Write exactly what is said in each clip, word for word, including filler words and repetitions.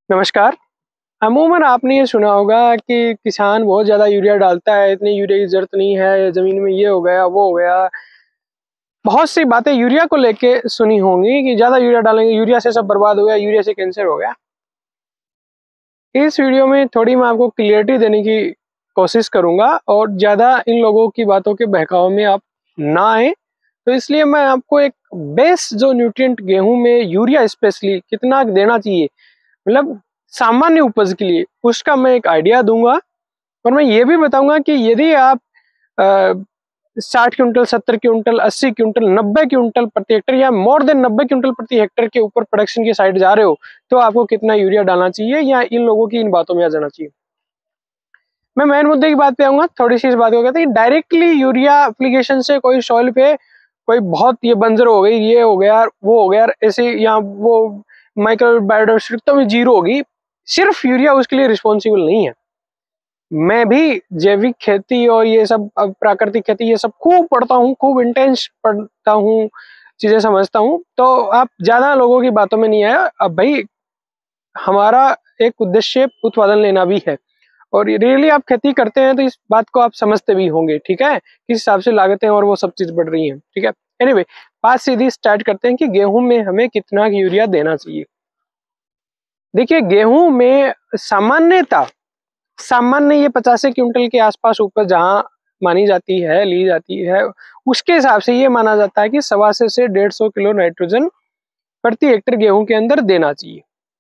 नमस्कार। अमूमन आपने ये सुना होगा कि किसान बहुत ज़्यादा यूरिया डालता है, इतनी यूरिया की ज़रूरत नहीं है, ज़मीन में ये हो गया, वो हो गया। बहुत सी बातें यूरिया को लेके सुनी होंगी कि ज़्यादा यूरिया डालेंगे, यूरिया से सब बर्बाद हो गया, यूरिया से कैंसर हो गया। इस वीडियो में थोड़ी मैं आपको क्लियरिटी देने की कोशिश करूँगा और ज़्यादा इन लोगों की बातों के बहकावे में आप ना आएँ। तो इसलिए मैं आपको एक बेस जो न्यूट्रिएंट गेहूँ में यूरिया स्पेशली कितना देना चाहिए, मतलब सामान्य उपज के लिए, उसका मैं एक आइडिया दूंगा। और मैं ये भी बताऊंगा कि यदि आप साठ क्विंटल, सत्तर क्विंटल, अस्सी क्विंटल, नब्बे क्विंटल प्रति हेक्टर या मोर देन नब्बे क्विंटल प्रति हेक्टर के ऊपर प्रोडक्शन की साइड जा रहे हो, तो आपको कितना यूरिया डालना चाहिए या इन लोगों की इन बातों में आ जाना चाहिए। मैं मेन मुद्दे की बात पे आऊंगा। थोड़ी सी इस बात को कहते हैं कि डायरेक्टली यूरिया एप्लीकेशन से कोई सॉइल पे कोई बहुत ये बंजर हो गई, ये हो गया, वो हो गया, ऐसे या वो माइक्रो बायोडाइवर्सिटी तो भी जीरो होगी, सिर्फ यूरिया उसके लिए रिस्पॉन्सिबल नहीं है। मैं भी जैविक खेती और ये सब प्राकृतिक खेती ये सब खूब पढ़ता हूँ, खूब इंटेंस पढ़ता हूँ, चीजें समझता हूँ। तो आप ज्यादा लोगों की बातों में नहीं आया। अब भाई हमारा एक उद्देश्य उत्पादन लेना भी है और रियली आप खेती करते हैं तो इस बात को आप समझते भी होंगे, ठीक है, किस हिसाब से लागतें और वो सब चीज बढ़ रही हैं, ठीक है। एनीवे, बात सीधी स्टार्ट करते हैं कि गेहूं में हमें कितना यूरिया देना चाहिए। देखिए, गेहूं में सामान्यता सामान्य ये पचास क्विंटल के आसपास ऊपर जहां मानी जाती है, ली जाती है, उसके हिसाब से ये माना जाता है कि सवा से से डेढ़ सौ किलो नाइट्रोजन प्रति हेक्टर गेहूं के अंदर देना चाहिए।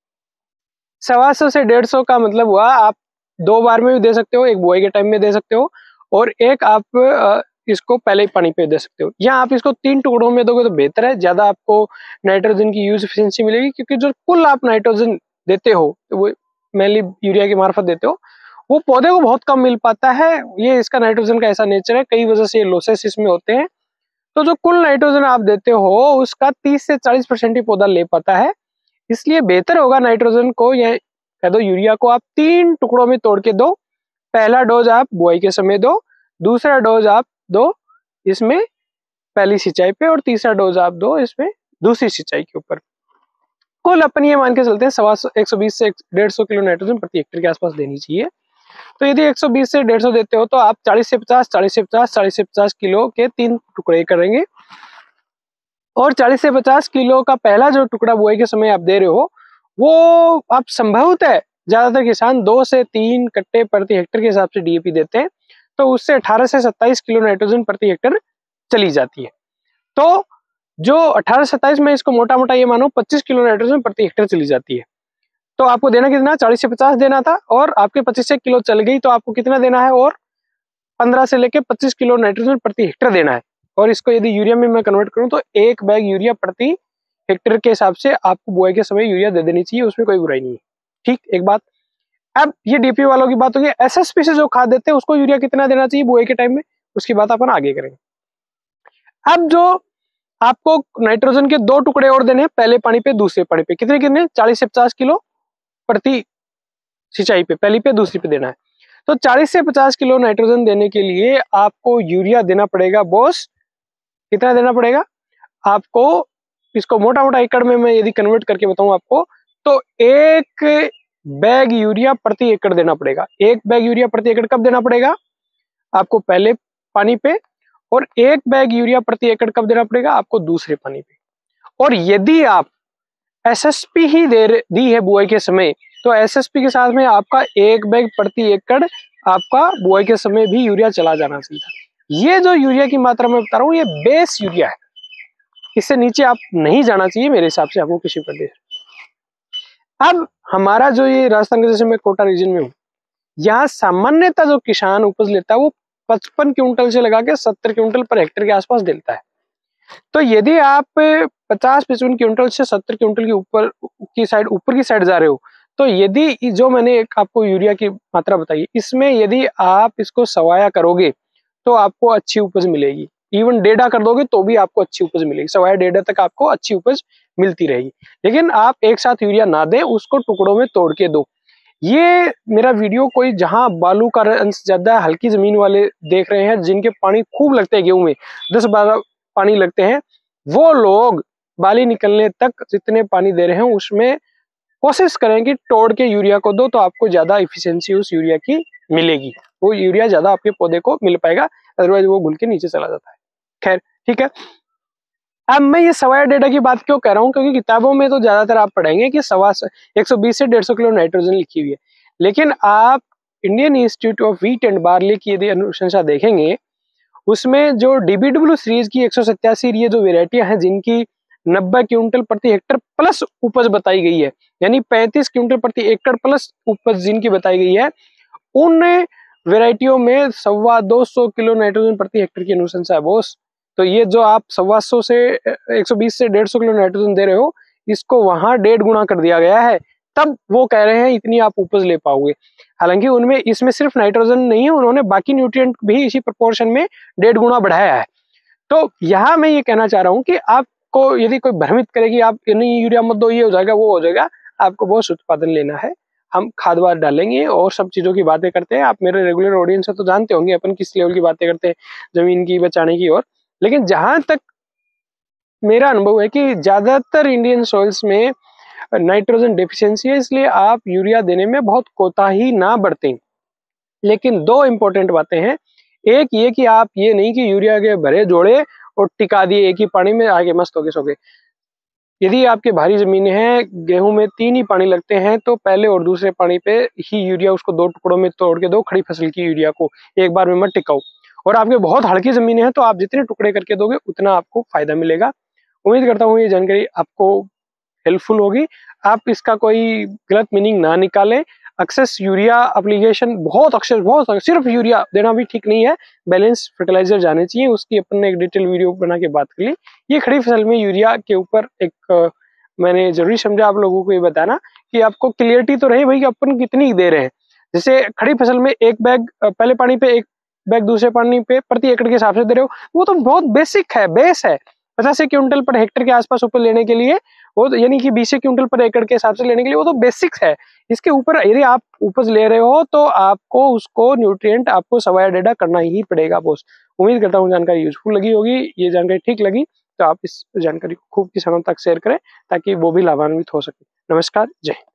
सवा सौ से डेढ़ सौ का मतलब हुआ आप दो बार में भी दे सकते हो, एक बुआई के टाइम में दे सकते हो और एक आप इसको पहले ही पानी पे दे सकते हो, या आप इसको तीन टुकड़ों में दोगे तो बेहतर है, ज्यादा आपको नाइट्रोजन की यूज एफिशिएंसी मिलेगी। क्योंकि जो कुल आप नाइट्रोजन देते हो वो मेनली यूरिया के मार्फत देते हो, वो पौधे को बहुत कम मिल पाता है। ये इसका नाइट्रोजन का ऐसा नेचर है, कई वजह से ये लॉसेस इसमें होते हैं। तो जो कुल नाइट्रोजन आप देते हो उसका तीस से चालीस परसेंट ही पौधा ले पाता है। इसलिए बेहतर होगा नाइट्रोजन को या कह दो यूरिया को आप तीन टुकड़ों में तोड़ के दो। पहला डोज आप बुआई के समय दो, दूसरा डोज आप दो इसमें पहली सिंचाई पे और तीसरा डोज आप दो इसमें दूसरी सिंचाई के ऊपर। कुल अपन ये मान के चलते हैं सवा एक सौ बीस से डेढ़ सौ किलो नाइट्रोजन प्रति हेक्टर के आसपास देनी चाहिए। तो यदि एक सौ बीस से डेढ़ सौ देते हो तो आप चालीस से पचास, चालीस से पचास, चालीस से पचास किलो के तीन टुकड़े करेंगे और चालीस से पचास किलो का पहला जो टुकड़ा बुआई के समय आप दे रहे हो वो आप संभवतः ज्यादातर किसान दो से तीन कट्टे प्रति हेक्टर के हिसाब से डीएपी देते हैं, तो उससे अठारह से सत्ताईस किलो नाइट्रोजन प्रति हेक्टर चली जाती है। तो जो अठारह सत्ताईस में इसको मोटा मोटा ये मानो पच्चीस किलो नाइट्रोजन प्रति हेक्टर चली जाती है। तो आपको देना कितना, चालीस से पचास देना था और आपके पच्चीस किलो चल गई तो आपको कितना देना है, और पंद्रह से लेके पच्चीस किलो नाइट्रोजन प्रति हेक्टर देना है। और इसको यदि यूरिया में मैं कन्वर्ट करूं तो एक बैग यूरिया प्रति हेक्टर के हिसाब से आपको बुआई के समय यूरिया दे देनी चाहिए, उसमें कोई बुराई नहीं है, ठीक। एक बात, अब ये डीपी वालों की बात होगी, एसएसपी से जो खाद देते हैं उसको यूरिया कितना देना चाहिए बुआई के टाइम में, उसकी बात अपन आगे करेंगे। अब जो आपको नाइट्रोजन के दो टुकड़े और देने, पहले पानी पे दूसरे पानी पे, कितने कितने, चालीस से पचास किलो प्रति सिंचाई पे, पहली पे दूसरी पे देना है। तो चालीस से पचास किलो नाइट्रोजन देने के लिए आपको यूरिया देना पड़ेगा बॉस, कितना देना पड़ेगा आपको, इसको मोटा मोटा एकड़ में मैं यदि कन्वर्ट करके बताऊं आपको, तो एक बैग यूरिया प्रति एकड़ देना पड़ेगा। एक बैग यूरिया प्रति एकड़ कब देना पड़ेगा आपको, पहले पानी पे, और एक बैग यूरिया प्रति एकड़ कब देना पड़ेगा आपको, दूसरे पानी पे। और यदि आप एसएसपी ही दे दी है बुआई के समय, तो एसएसपी के साथ में आपका एक बैग प्रति एकड़ आपका बुआई के समय भी यूरिया चला जाना चाहिए। ये जो यूरिया की मात्रा मैं बता रहा हूँ ये बेस यूरिया है, इससे नीचे आप नहीं जाना चाहिए मेरे हिसाब से आपको किसी प्रदेश। अब हमारा जो ये राजस्थान के, जैसे मैं कोटा रीजन में हूँ, यहाँ सामान्यतः जो किसान उपज लेता है वो पचपन क्विंटल से लगा के सत्तर क्विंटल पर हेक्टर के आसपास देता है। तो यदि आप पचास पचपन क्विंटल से सत्तर क्विंटल के ऊपर की साइड ऊपर की साइड जा रहे हो, तो यदि जो मैंने एक आपको यूरिया की मात्रा बताई इसमें यदि आप इसको सवाया करोगे तो आपको अच्छी उपज मिलेगी। इवन डेढ़ा कर दोगे तो भी आपको अच्छी उपज मिलेगी, सवाया डेढ़ा तक आपको अच्छी उपज मिलती रहेगी। लेकिन आप एक साथ यूरिया ना दें, उसको टुकड़ों में तोड़ के दो। ये मेरा वीडियो कोई जहां बालू का अंश ज्यादा हल्की जमीन वाले देख रहे हैं, जिनके पानी खूब लगते हैं, गेहूं में दस बारह पानी लगते हैं, वो लोग बाली निकलने तक जितने पानी दे रहे हैं उसमें कोशिश करें कि तोड़ के यूरिया को दो, तो आपको ज्यादा इफिशियंसी उस यूरिया की मिलेगी, वो यूरिया ज्यादा आपके पौधे को मिल पाएगा, अदरवाइज वो घुल के नीचे चला जाता है। खैर ठीक है, अब मैं ये सवाया डेटा की बात क्यों कह रहा हूँ, क्योंकि किताबों में तो ज्यादातर आप पढ़ेंगे कि सवा एक सौ बीस से डेढ़ सौ किलो नाइट्रोजन लिखी हुई है, लेकिन आप Indian institute of wheat and barley की यदि अनुशंसा देखेंगे, उसमें जो डीबीडब्ल्यू सीरीज की एक सौ सत्तासी ये जो वेराइटियां हैं जिनकी नब्बे क्विंटल प्रति हेक्टर प्लस उपज बताई गई है, यानी पैंतीस क्विंटल प्रति एकड़ प्लस उपज जिनकी बताई गई है, उन वेराइटियों में सवा दो सौ किलो नाइट्रोजन प्रति हेक्टर की अनुशंसा है बॉस। तो ये जो आप सवा सौ से एक सौ बीस से डेढ़ सौ किलो नाइट्रोजन दे रहे हो, इसको वहां डेढ़ गुना कर दिया गया है, तब वो कह रहे हैं इतनी आप उपज ले पाओगे। हालांकि उनमें इसमें सिर्फ नाइट्रोजन नहीं है, उन्होंने बाकी न्यूट्रिएंट भी इसी प्रोपोर्शन में डेढ़ गुना बढ़ाया है। तो यहाँ मैं ये कहना चाह रहा हूँ कि आपको यदि कोई भ्रमित करे कि आप नहीं यूरिया मत दो, ये हो जाएगा वो हो जाएगा, आपको बहुत उत्पादन लेना है। हम खाद वाद डालेंगे और सब चीजों की बातें करते हैं, आप मेरे रेगुलर ऑडियंस है तो जानते होंगे अपन किस लेवल की बातें करते हैं जमीन की बचाने की। और लेकिन जहां तक मेरा अनुभव है कि ज्यादातर इंडियन सॉइल्स में नाइट्रोजन डेफिशिएंसी है, इसलिए आप यूरिया देने में बहुत कोताही ना बरतें। लेकिन दो इंपॉर्टेंट बातें हैं, एक ये कि आप ये नहीं कि यूरिया के भरे जोड़े और टिका दिए एक ही पानी में, आगे मस्त होके सो गए। यदि आपके भारी जमीनें हैं, गेहूं में तीन ही पानी लगते हैं, तो पहले और दूसरे पानी पे ही यूरिया उसको दो टुकड़ों में तोड़ के दो, खड़ी फसल की यूरिया को एक बार में मत टिकाओ। और आपके बहुत हल्की जमीनें हैं तो आप जितने टुकड़े करके दोगे उतना आपको फायदा मिलेगा। उम्मीद करता हूँ ये जानकारी आपको हेल्पफुल होगी, आप इसका कोई गलत मीनिंग ना निकालें। एक्सेस यूरिया एप्लीकेशन बहुत अक्सर बहुत सिर्फ यूरिया देना भी ठीक नहीं है, बैलेंस फर्टिलाइजर जाने चाहिए, उसकी अपन ने एक डिटेल वीडियो बना के बात कर ली। ये खड़ी फसल में यूरिया के ऊपर एक आ, मैंने जरूरी समझा आप लोगों को ये बताना कि आपको क्लियरिटी तो रहे भाई कि अपन कितनी दे रहे हैं। जैसे खड़ी फसल में एक बैग पहले पानी पे, एक बैग दूसरे पानी पे प्रति एकड़ के हिसाब से दे रहे हो, वो तो बहुत बेसिक है, बेस है। पचास क्विंटल पर हेक्टर के आसपास उपज लेने के लिए वो तो यानी कि बीस क्विंटल पर एकड़ के हिसाब से लेने के लिए वो तो बेसिक्स है। इसके ऊपर यदि आप उपज ले रहे हो तो आपको उसको न्यूट्रिएंट आपको सवाया डेटा करना ही पड़ेगा बॉस। उम्मीद करता हूँ जानकारी यूजफुल लगी होगी। ये जानकारी ठीक लगी तो आप इस जानकारी को खूब किसानों तक शेयर करें ताकि वो भी लाभान्वित हो सके। नमस्कार, जय हिंद।